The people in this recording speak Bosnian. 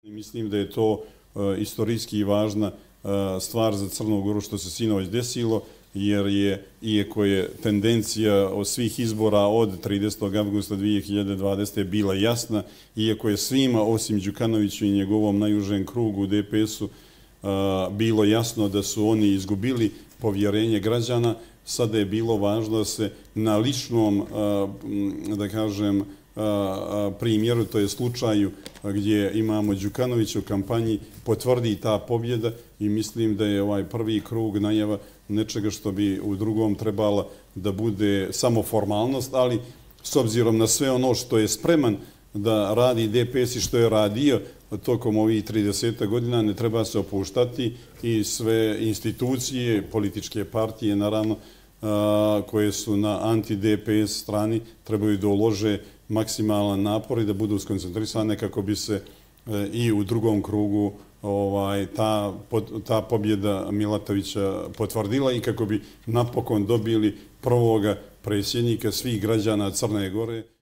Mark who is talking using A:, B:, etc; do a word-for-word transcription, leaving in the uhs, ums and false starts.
A: Mislim da je to istorijski važna stvar za Crnu Goru što se sinoć desilo, jer je, iako je tendencija od svih izbora od tridesetog avgusta dvije hiljade dvadesete. bila jasna, iako je svima, osim Đukanoviću i njegovom najužem krugu u D P S-u, bilo jasno da su oni izgubili povjerenje građana, sada je bilo važno da se na ličnom, da kažem, primjeru, to je slučaju gdje imamo Đukanovića u kampanji, potvrdi ta pobjeda i mislim da je ovaj prvi krug najava nečega što bi u drugom trebala da bude samo formalnost, ali s obzirom na sve ono što je spreman da radi D P S i što je radio tokom ovih trideset godina, ne treba se opuštati i sve institucije, političke partije, naravno, koje su na anti-D P S strani, trebaju da ulože maksimalan napor i da budu skoncentrisane kako bi se i u drugom krugu ta pobjeda Milatovića potvrdila i kako bi napokon dobili prvoga predsjednika svih građana Crne Gore.